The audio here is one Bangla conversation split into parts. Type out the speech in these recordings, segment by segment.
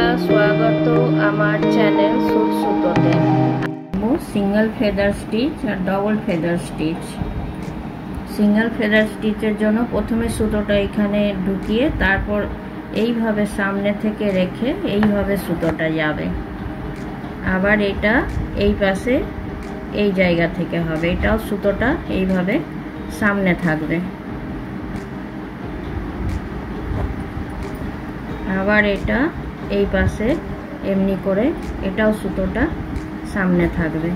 स्वागत आमार चैनल सूट सुतोते सिंगल फेदार स्टिच और double feather stitch. Single feather स्टिचेर जोन्नो प्रथमे सुतोटा एखाने ढुकिए तारपर এইভাবে सामने থেকে রেখে এইভাবে সুতোটা যাবে। আবার এটা এই পাশে এই জায়গা থেকে হবে, এটাও সুতোটা এইভাবে সামনে থাকবে। আবার এটা এই পাশে এমনি করে এটাও সুতোটা সামনে থাকবে।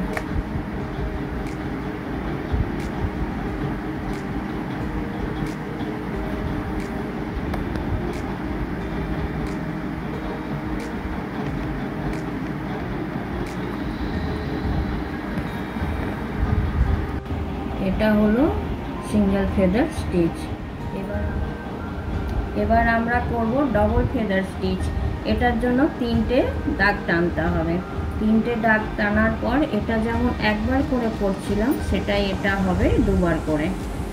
এটা হলো সিঙ্গেল ফেদার স্টিচ। এবার আমরা করব ডবল ফেদার স্টিচ। এটার জন্য তিনটে দাগ টানতে হবে। তিনটে দাগ টানার পর এটা যেমন একবার করে করছিলাম সেটাই এটা হবে দুবার করে।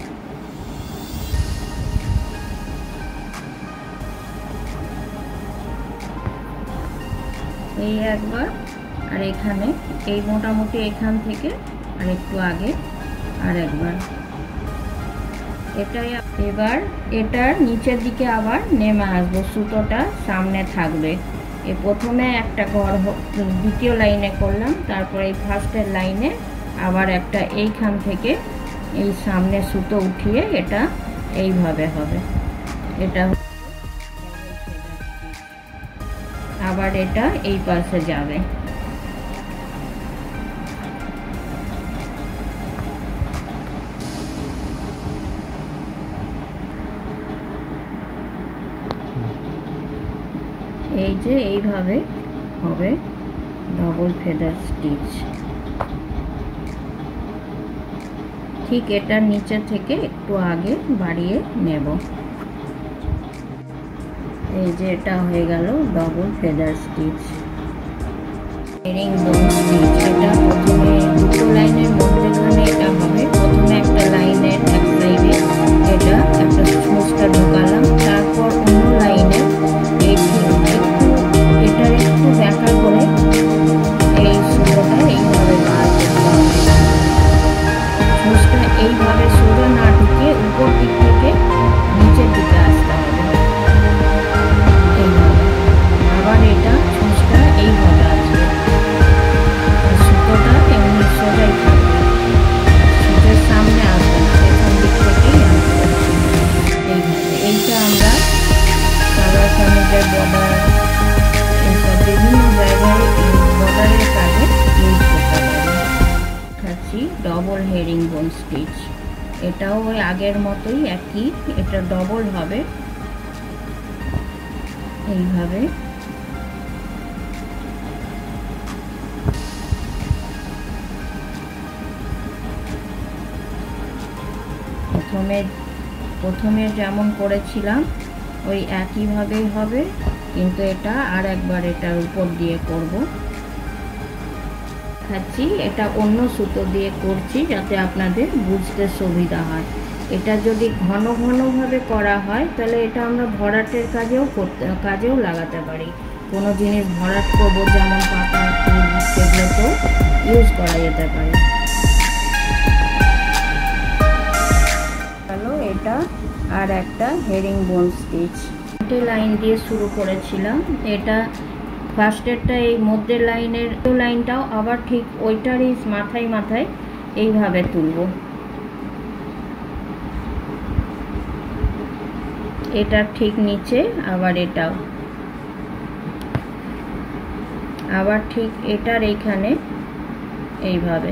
এই একবার আর এখানে এই মোটামুটি এখান থেকে আর একটু আগে আর একবার। এটাই এবার এটার নিচের দিকে আবার নেমে আসবো, সুতোটা সামনে থাকবে। এই প্রথমে একটা ঘর দ্বিতীয় লাইনে করলাম, তারপর এই ফার্স্টের লাইনে আবার একটা এইখান থেকে এই সামনে সুতো উঠিয়ে এটা এইভাবে হবে। এটা আবার এটা এই পাশে যাবে। এই যে এইভাবে হবে ডবল ফেদার স্টিচ। ঠিক এটার নিচে থেকে একটু আগে বাড়িয়ে নেব। এই যে এটা হয়ে গেল double feather stitch. Herringbone stitch. এটা প্রথমে দুটো লাইনের মধ্যেখানে এটা হবে। প্রথমে একটা লাইনের এক সাইডে এটা একটা সুচটা ঢোকালাম, তারপর অন্য লাইনে এটার একটু ব্যাকা করে এই সুতোটা এইভাবে বার করতে হবে। সুচটা এইভাবে সোজা না ঢুকে উপর দিক থেকে নিচের দিকে আসতে হবে এইভাবে। আবার এটা সুচটা এইভাবে আসবে, সুতোটা এমনি সোজাই থাকবে, সুচের সামনে আসবে না, পেছন দিক থেকেই আসবে এইভাবে। এইটা আমরা সালোয়ার কামিজের বর্ডার এইসব বিভিন্ন জায়গায় বর্ডারের কাজে ইউজ করতে পারি। দেখাচ্ছি ডবল হেরিং বোন স্টিচ। এটাও ওই আগের মতোই একই, এটা ডবল হবে এইভাবে। প্রথমে যেমন করেছিলাম ওই একইভাবেই হবে, কিন্তু এটা আর একবার এটার উপর দিয়ে করব। দেখাচ্ছি এটা অন্য সুতো দিয়ে করছি যাতে আপনাদের বুঝতে সুবিধা হয়। এটা যদি ঘন ঘনভাবে করা হয় তাহলে এটা আমরা ভরাটের কাজেও লাগাতে পারি। কোনো জিনিস ভরাট করবো যেমন পাতা ফুল সেগুলোতেও ইউজ করা যেতে পারে। হলো এটা আর একটা হেরিং বোন স্টিচ। লাইন দিয়ে শুরু করেছিলাম, এটা ফার্স্টেরটা এই মধ্যের লাইনটাও আবার ঠিক ওইটারই মাথায় এইভাবে তুলব। এটা ঠিক নিচে আবার এটাও আবার ঠিক এটার এইখানে এইভাবে,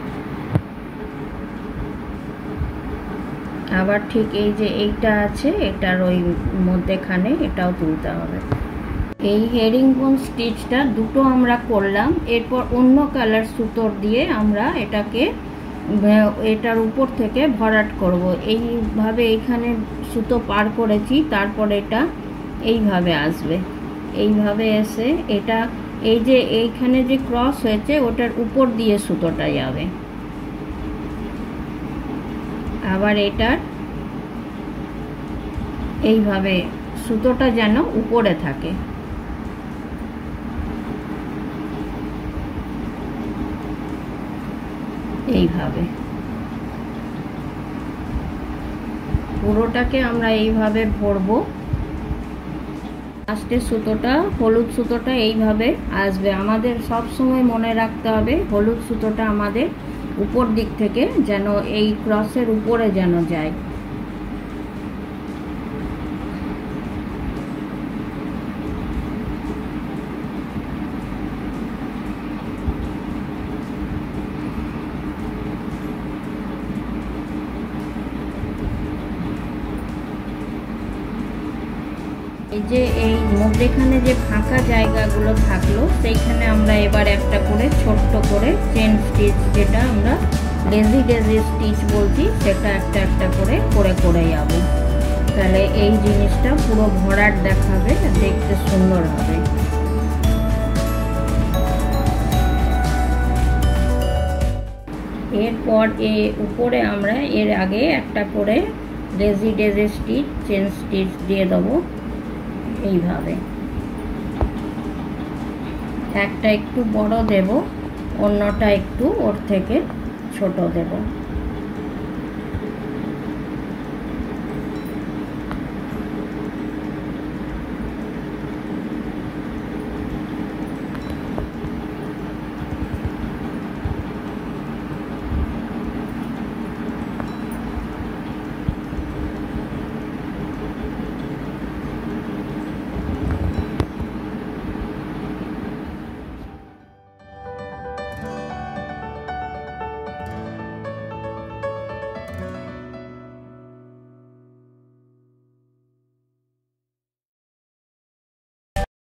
আবার ঠিক এই যে এইটা আছে এটার ওই মধ্যেখানে এটাও তুলতে হবে। এই হেরিং বোন স্টিচটা দুটো আমরা করলাম। এরপর অন্য কালার সুতোর দিয়ে আমরা এটাকে এটার উপর থেকে ভরাট করব। এইভাবে এইখানে সুতো পার করেছি, তারপর এটা এইভাবে আসবে। এইভাবে এসে এটা এই যে এইখানে যে ক্রস হয়েছে ওটার উপর দিয়ে সুতোটা যাবে। আবার এটার এইভাবে সুতোটা যেন উপরে থাকে। এইভাবে পুরোটাকে আমরা এইভাবে ভরবো। লাস্টের সুতোটা, হলুদ সুতোটা এইভাবে আসবে। আমাদের সব সময় মনে রাখতে হবে হলুদ সুতোটা আমাদের উপর দিক থেকে যেন এই ক্রসের উপরে যেন যায়। এই যে এই মধ্যেখানে যে ফাঁকা জায়গাগুলো থাকলো সেইখানে আমরা এবার একটা করে ছোট্ট করে চেন স্টিচ, যেটা আমরা ডেজি ডেজি স্টিচ বলছি, সেটা একটা একটা করে করে করে যাব। তাহলে এই জিনিসটা পুরো ভরাট দেখাবে, দেখতে সুন্দর হবে। এরপর উপরে আমরা এর আগে একটা করে daisy daisy stitch, chain stitch দিয়ে দেবো এইভাবে। একটা একটু বড় দেব, অন্যটা একটু ওর থেকে ছোট দেব।